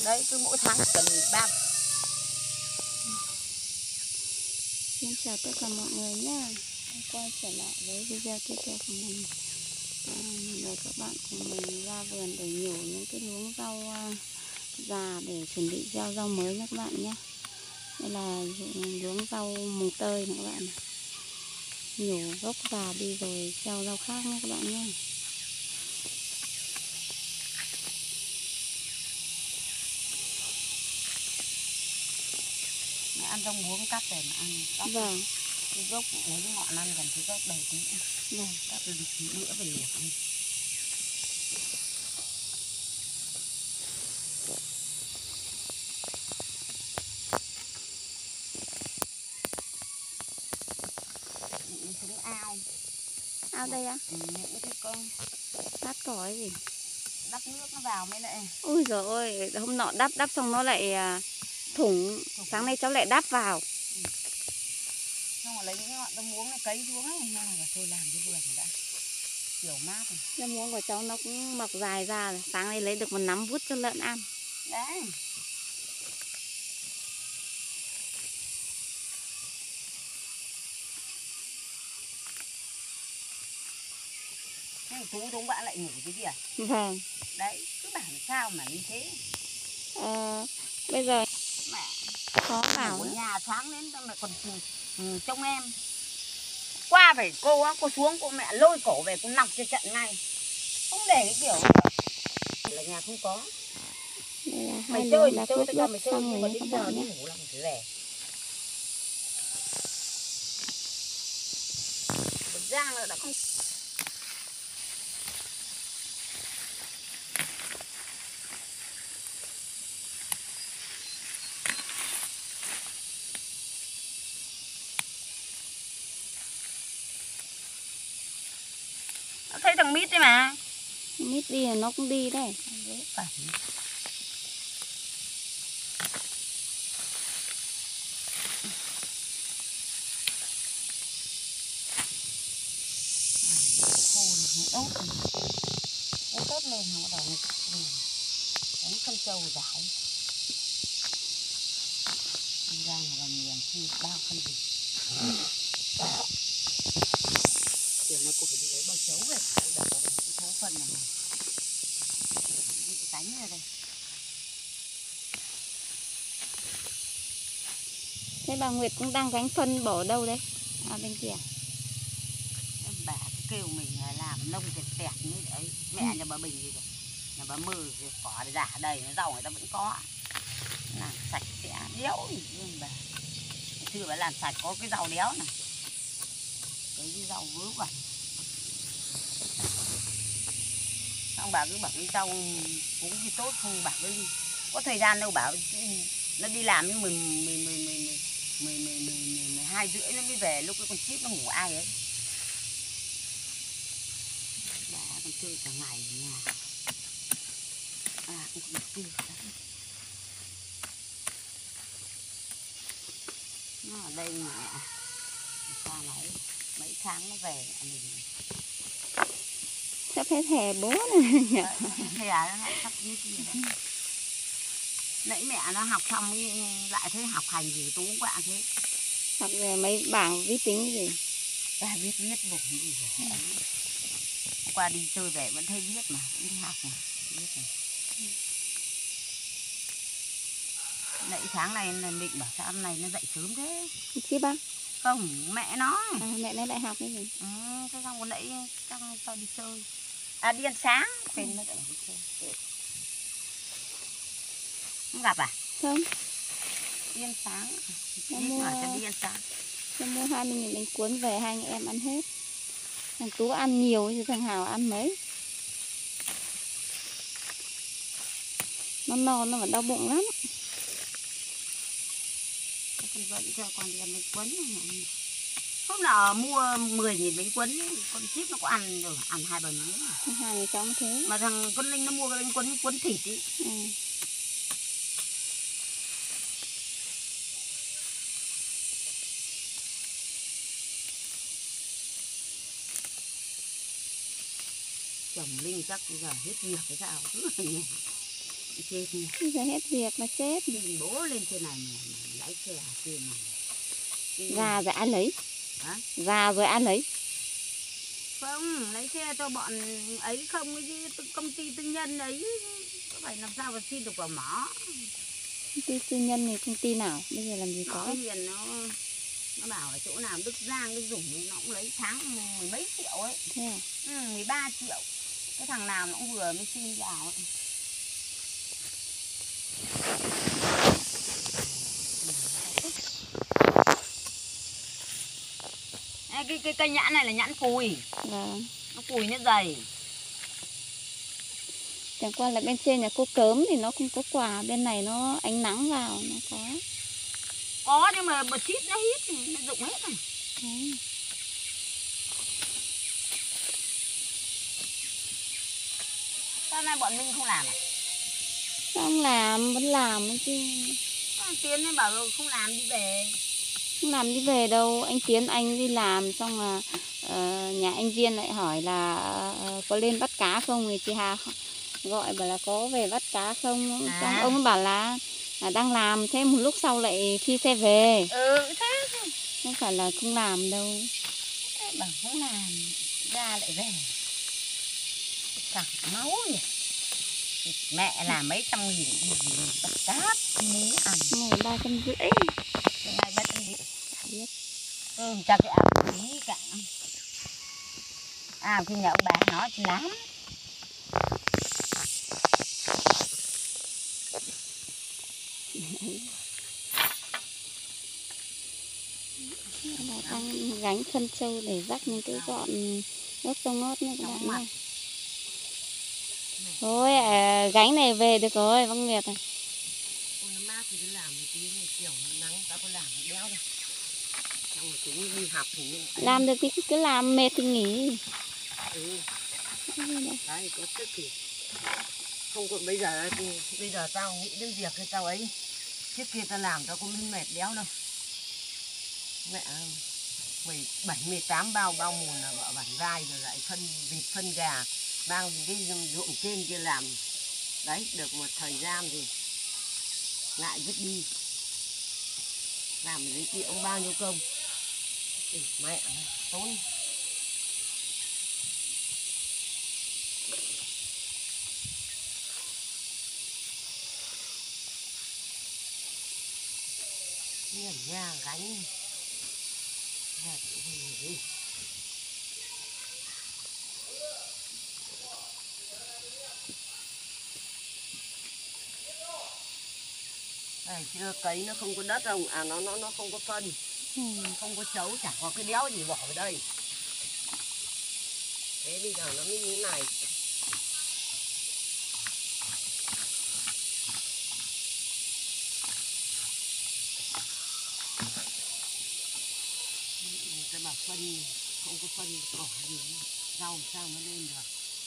Đấy, cứ mỗi tháng cần 3. Xin chào tất cả mọi người nhé. Quay trở lại với video tiếp theo của mình. Mình và các bạn cùng mình ra vườn để nhổ những cái luống rau già để chuẩn bị gieo rau mới nha các bạn nhé. Đây là luống rau mùng tơi này các bạn này. Nhổ gốc già đi rồi gieo rau khác nha các bạn nhé. Ăn rau muống cắt để mà ăn. Cắt Vâng. cái gốc lấy cái ngọn ăn gần cái gốc đầy tí. Vâng. Cắt được tí nữa về liệt đi. Những cái ao. Ao đây á? Những cái con Đắp cỏ cái gì? đắp nước nó vào mới lại. Ui giời ơi, hôm nọ đắp xong nó lại thủng. Sáng nay cháu lại đắp vào. Xong rồi lấy những ngọn rau muống này cấy xuống ấy, nhưng mà thôi làm cái vườn này đã. Kiểu mát rồi. Rau muống của cháu nó cũng mọc dài ra rồi. Sáng nay lấy được một nắm vút cho lợn ăn. Đấy. Tú đúng bạn lại ngủ cái gì à? Vâng. Đấy, cứ bảo sao mà như thế. Bây giờ Mẹ khó bảo ở nữa. nhà sáng đến mẹ còn trông em. Qua phải cô xuống cô mẹ lôi cổ về cô nọc cho trận ngay. Không để cái kiểu là nhà không có. Mày chơi thì chơi tất cả mày chơi nhưng mà đến giờ đi ngủ là phải về. Giang là đã không. Thấy thằng Mít đấy mà. Mít đi là nó cũng đi đấy. Đốt lên nó bắt đầu đánh con trâu giải đi ra là miền khi bao phân gì kiểu này cô phải đi lấy bao chấu về đập vào đây cái thấu phân này cái cánh ra đây. Thế bà Nguyệt cũng đang gánh phân bỏ đâu đấy? À bên kia. Bà cứ kêu mình làm nông tẹt tẹt như đấy. Mẹ nhà bà Bình gì rồi, nhà bà Mơ cỏ giả đầy, rau người ta vẫn có, làm sạch sẽ đéo gì luôn bà. Xưa bà làm sạch có cái rau đéo này, cái rau vớ vẩn. Xong bà cứ bảo cái rau cũng gì tốt không, bảo cái có thời gian đâu, bảo nó đi làm đến 12:30 nó mới về, lúc cái con chip nó ngủ ai ấy. Bà còn chơi cả ngày ở nhà. Cũng được chơi đấy. Nó ở đây mà sao lấy mấy tháng nó về mình. Sắp hết hè bố này. Hè nó sắp như kia đấy. Nãy mẹ nó học xong lại thấy học hành gì Tú cũng quạ thế. Học về mấy bảng vi tính gì. Bà viết bụng gì rồi. Qua đi chơi về vẫn thấy viết mà, vẫn thấy học mà, viết này. Nãy sáng nay định bảo sao hôm nay nó dậy sớm thế. Chứ ba? Không, mẹ nó. Mẹ nó lại học cái gì? Thế xong rồi nãy sao đi chơi. Đi ăn sáng, quên nó lại đi chơi. Không gặp à? Không. Đi ăn sáng. Đi ăn sáng. Tôi mua 20.000 bánh cuốn về, hai anh em ăn hết. Thằng Tú ăn nhiều chứ thằng Hào ăn mấy. Nó no nó vẫn đau bụng lắm. Con vẫn cho con đi ăn bánh cuốn. Hôm nào mua 10.000 bánh cuốn, con chip nó có ăn rồi, ăn 2-3 miếng. Thằng Hào thì cháu thế. Mà thằng con Linh nó mua cái bánh cuốn thịt ý. Chồng Linh chắc bây giờ hết việc cái sao cứ ở nhà. chết nhỉ. Bây giờ hết việc mà chết. Mình bố lên trên này mà lái xe ở trên này. Già rồi ai lấy? Hả? Già rồi ai lấy? Không, lấy xe cho bọn ấy không, cái công ty tư nhân ấy. Có phải làm sao mà xin được vào mỏ. Công ty tư nhân thì công ty nào? Bây giờ làm gì Nó có. hiền nó bảo ở chỗ nào Đức Giang cái dùng nó cũng lấy tháng mười mấy triệu ấy. Thế à? 13 triệu. Cái thằng nào nó cũng vừa mới xin vào ấy. Cái cây nhãn này là nhãn cùi. Vâng. Nó cùi nó dày. Chẳng qua là bên trên nhà cô Cớm thì nó không có quả, bên này nó ánh nắng vào nó có. Có nhưng mà bật chít nó hít, nó rụng hết rồi. Đấy. Sao nay bọn mình không làm à? Không làm, vẫn làm ấy chứ. Tiến ấy bảo không làm đi về. Không làm đi về đâu, anh Tiến anh đi làm xong là nhà anh Viên lại hỏi là có lên bắt cá không, thì chị Hà gọi bảo là có về bắt cá không. Xong ông ấy bảo là đang làm, thế một lúc sau lại phi xe về. Thế Không phải là không làm đâu. bảo không làm ra lại về. Sặc máu nhỉ. Mẹ làm mấy trăm nghìn bắt cáp muốn ăn. Này 350. Hôm nay bắt đi. Biết. Cho cái áo tí cả. Khi nhà ông bà nó lắm. Đang gánh phân trâu để rắc những cái gọn gốc rau ngót nha các bạn nhé. Thôi gánh này về được rồi, Văn Nguyệt này. Nó mát thì cứ làm một tí này, kiểu nắng ta có làm nó béo đâu. Xong rồi chúng đi học thì làm được thì cứ làm, mệt thì nghỉ. Đấy có sức thì không còn bây giờ tao nghĩ đến việc thì tao ấy trước kia tao làm tao cũng không mệt béo đâu. Mẹ 17, 18 bao mùn là vợ bản vai rồi lại phân vịt phân gà mang cái ruộng trên kia làm. Đấy được một thời gian thì lại vứt đi. Làm với chị ông bao nhiêu công. Mẹ tốn. Ở nhà gánh. Này chưa cấy nó không có đất đâu, nó không có phân, không có chấu, chẳng có cái đéo gì bỏ vào đây. Thế bây giờ nó mới như thế này. Người ta bảo phân, không có phân cỏ gì, rau sao nó lên được.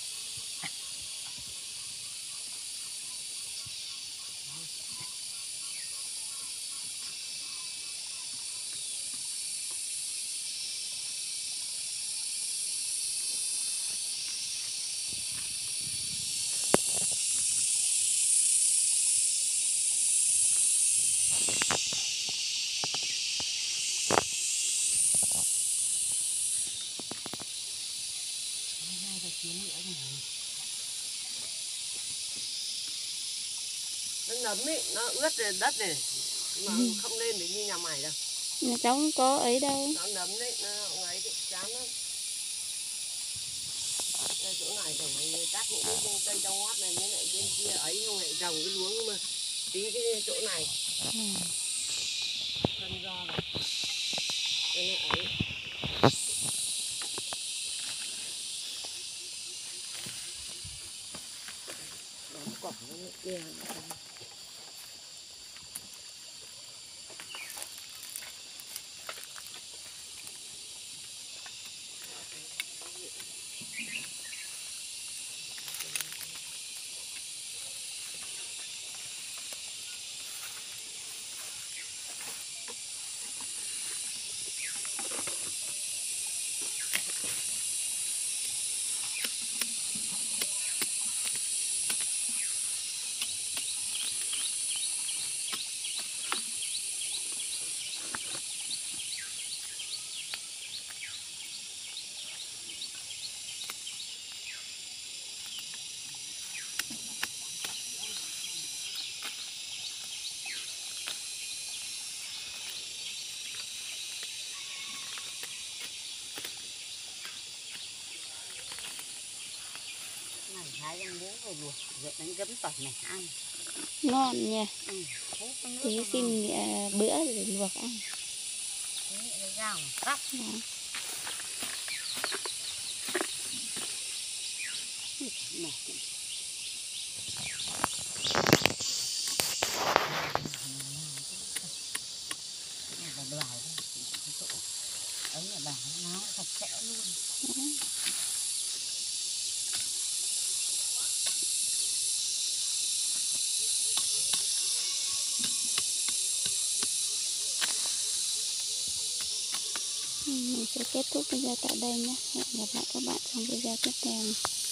Nó ngấm ấy, nó ướt đất này mà không lên được như nhà mày đâu. Nhà cháu không có ấy đâu. Nó nấm đấy, nó ấy đấy, chán lắm. Đây chỗ này phải cắt những cái cây rau ngót này với lại bên kia ấy không lại trồng cái luống mà tí cái chỗ này. Phân ra này. Đây nó ấy. Đóng cỏ nó kia. thái em bố về luộc rồi đánh gấm tỏi này ăn. Ngon nha. Hút cái nước Tí cho xin bữa để luộc ăn. nó thế rau rắc. Đó. Mệt. Và đoài cái chỗ ấy là bà nó sạch sẽ luôn. Mình sẽ kết thúc video tại đây nhé. Hẹn gặp lại các bạn trong video tiếp theo.